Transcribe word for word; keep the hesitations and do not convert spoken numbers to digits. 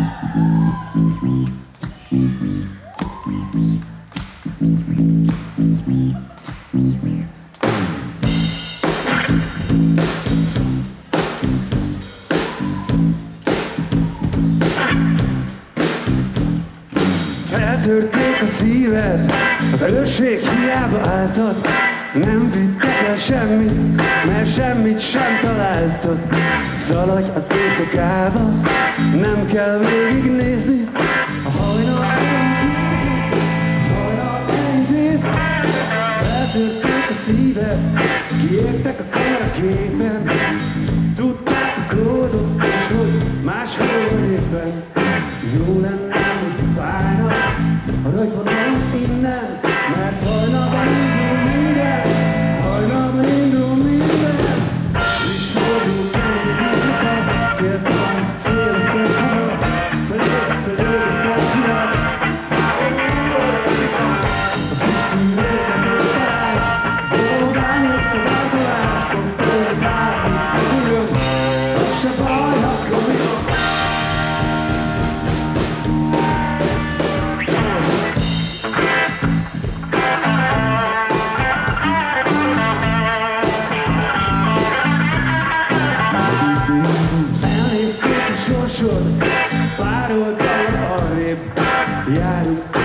Feltörték a szíved, az őrség hiába álltad. Nem vittek el semmit, mert semmit sem találtad. Szaladj az éjszakába, nem kell végignézni. A hajnal elintéz, a hajnal elintéz. Feltörték a szíved, kiégtek a kameraképen. Tudták a kódot, és hogy máshol éppen. Jó lenne, hogy fájna, maradj vonalak innen, mert hajnalban indul minden, hajnalban indul minden. És fordul elég a céltalan, féltett hidat, felé, felőgetett hidat. A friss szűrőtek a parázs, bologányok az általás, gondolj bármit megújjon, az se baj, ha komolyan. Elnézték a sorsod, pár oldalra arrébb járunk.